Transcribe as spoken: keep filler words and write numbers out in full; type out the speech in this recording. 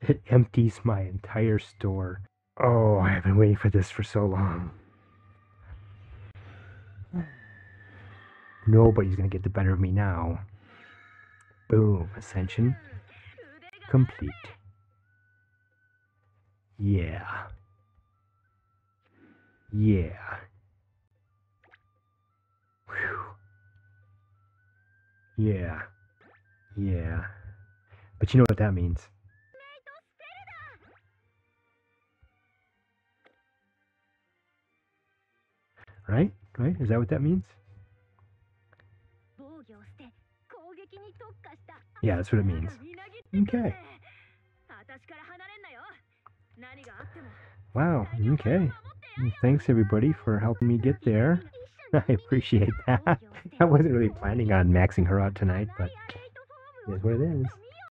It empties my entire store. Oh, I have been waiting for this for so long. Nobody's gonna get the better of me now. Boom. Ascension complete. Yeah. Yeah. Whew. Yeah. Yeah. But you know what that means. Right? Right? Is that what that means? Yeah, that's what it means. Okay. Wow, okay. Thanks everybody for helping me get there. I appreciate that. I wasn't really planning on maxing her out tonight, but it is what it is.